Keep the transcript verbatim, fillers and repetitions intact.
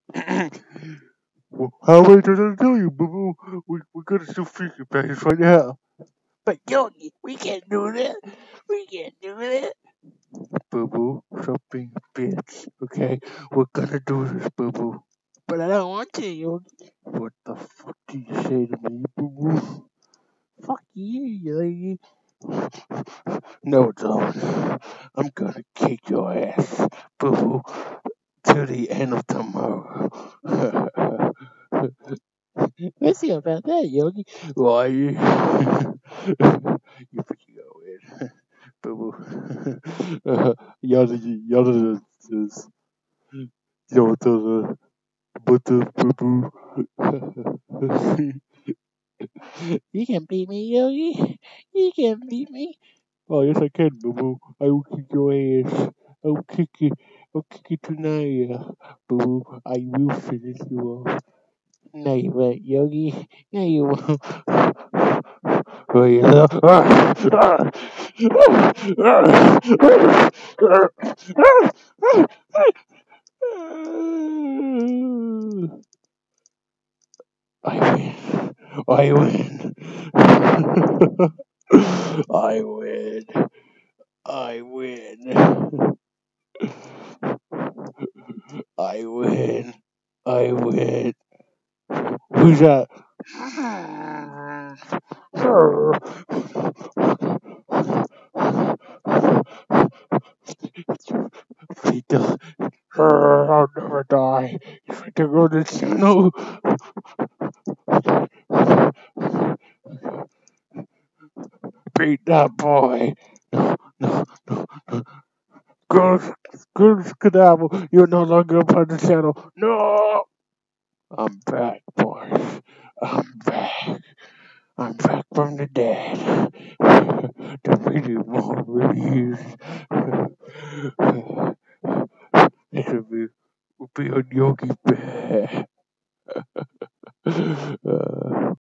Well, how am I gonna tell you, boo boo? We we gotta still freaking practice right now. But Yogi, we can't do that. We can't do that. Boo boo, stop being a bitch. Okay, we're gonna do this, boo boo. But I don't want to, Yogi. What the fuck do you say to me, boo boo? Fuck you, Yogi. No, don't. I'm gonna kick your ass, boo boo, to the end of tomorrow. Let's see about that, Yogi. Why? you freaking go in, boo boo. Uh, Yada yada is yada butter boo boo. You can beat me, Yogi. You can beat me. Oh yes, I can, boo boo. I will kick your ass. I'll kick it. I'll kick it tonight, uh, boo boo. I will finish you off. No, you won't, Yogi. No, you won't. Oh, yeah. I win. I win. I win. I win. I win. I win. Who's that? Peter, I'll never die. If I can go to channel, beat that boy. No, no, no, no. Go, go, skedaddle. You're no longer a part of the channel. No! I'm back, boys. I'm back. I'm back from the dead. To bring you more reviews. This will be, will be on Yogi Bear. Uh,